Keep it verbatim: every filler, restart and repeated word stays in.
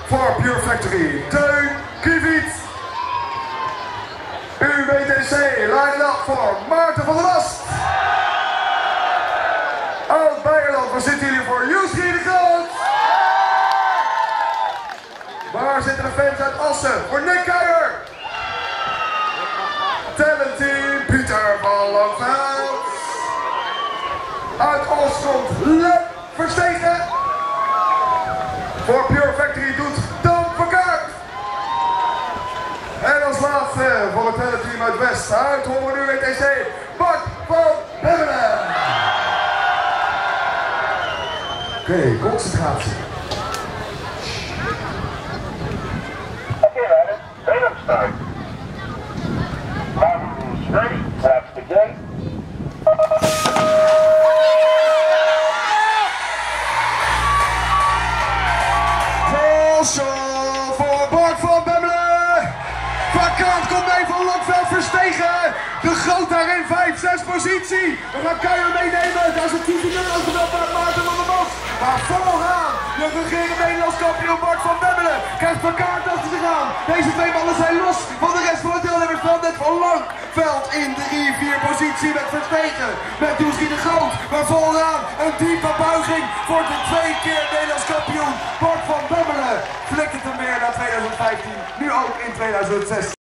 voor Pure Factory, Teun Kiewiet. U W T C, line it up voor Maarten van der Last. Uit Beierland, waar zitten jullie voor? Jusri de Groot. Waar zitten de fans uit Assen? Voor Nick Keijer. Talent Team, Pieter van Langveld. Uit Os komt Lep Verstegen. Voor Pure Factory doet Dan Verkaart. En als laatste voor het Talent Team uit West, uit Horen U W T C, Bart van Bemmelen. Oké, okay, concentratie. Okay, riders, straight up start. Martin is ready, watch the gate. Volshow voor Bart van Bemmelen. Verkaart komt mee van Langveld Verstegen. De Groot daarin vijf zes positie. We gaan Keijer meenemen. Daar is het tien euro geweld bij Maarten van der Bos. Maar vooraan de regerende Nederlands kampioen Bart van Bemmelen krijgt Verkaart achter zich aan. Deze twee mannen zijn los van de rest van het deelnemersveld. Net van Langveld in drie vier positie met Verstegen. Met Jusri de Groot. Maar vooraan een diepe buiging voor de twee keer Nederlands kampioen Bart van Bemmelen. Flikt het hem weer naar tweeduizend vijftien. Nu ook in tweeduizend zestien.